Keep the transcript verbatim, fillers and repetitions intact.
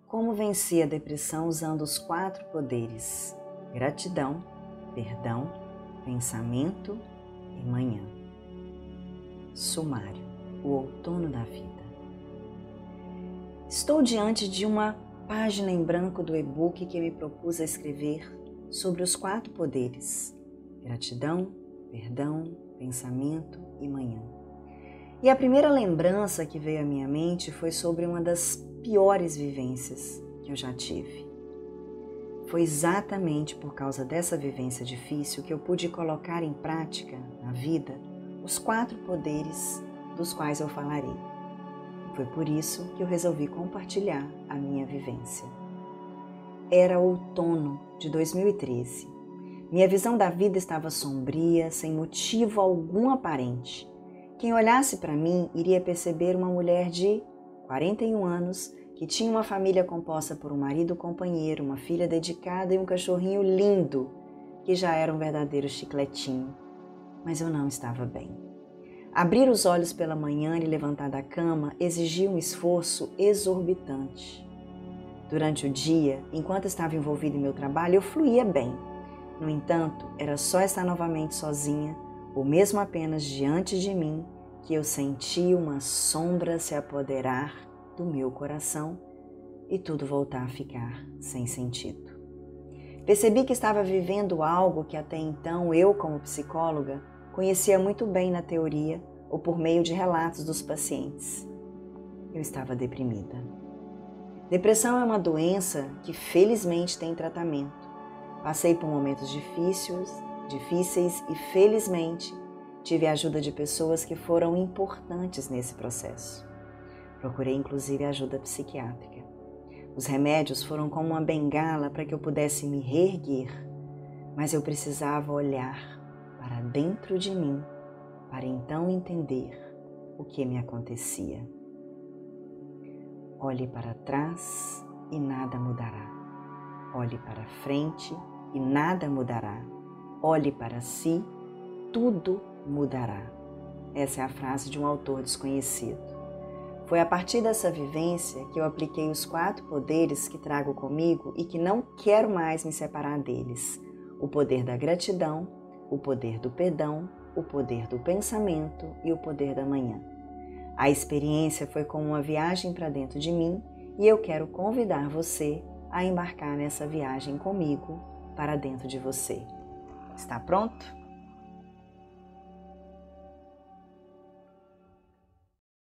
Como vencer a depressão usando os quatro poderes: gratidão, perdão, pensamento e manhã. Sumário: o outono da vida. Estou diante de uma página em branco do e-book que me propus a escrever sobre os quatro poderes: gratidão, perdão, pensamento e manhã. E a primeira lembrança que veio à minha mente foi sobre uma das piores vivências que eu já tive. Foi exatamente por causa dessa vivência difícil que eu pude colocar em prática na vida os quatro poderes dos quais eu falarei. Foi por isso que eu resolvi compartilhar a minha vivência. Era outono de dois mil e treze. Minha visão da vida estava sombria, sem motivo algum aparente. Quem olhasse para mim iria perceber uma mulher de quarenta e um anos que tinha uma família composta por um marido companheiro, uma filha dedicada e um cachorrinho lindo, que já era um verdadeiro chicletinho. Mas eu não estava bem. Abrir os olhos pela manhã e levantar da cama exigia um esforço exorbitante. Durante o dia, enquanto estava envolvida em meu trabalho, eu fluía bem. No entanto, era só estar novamente sozinha, ou mesmo apenas diante de mim, que eu senti uma sombra se apoderar do meu coração e tudo voltar a ficar sem sentido. Percebi que estava vivendo algo que até então eu, como psicóloga, conhecia muito bem na teoria ou por meio de relatos dos pacientes. Eu estava deprimida. Depressão é uma doença que felizmente tem tratamento. Passei por momentos difíceis, difíceis e felizmente tive a ajuda de pessoas que foram importantes nesse processo. Procurei inclusive ajuda psiquiátrica. Os remédios foram como uma bengala para que eu pudesse me reerguer, mas eu precisava olhar para dentro de mim para então entender o que me acontecia. Olhe para trás e nada mudará. Olhe para frente e nada mudará. Olhe para si, tudo mudará. Essa é a frase de um autor desconhecido. Foi a partir dessa vivência que eu apliquei os quatro poderes que trago comigo e que não quero mais me separar deles: o poder da gratidão, o poder do perdão, o poder do pensamento e o poder da manhã. A experiência foi como uma viagem para dentro de mim e eu quero convidar você a embarcar nessa viagem comigo para dentro de você. Está pronto?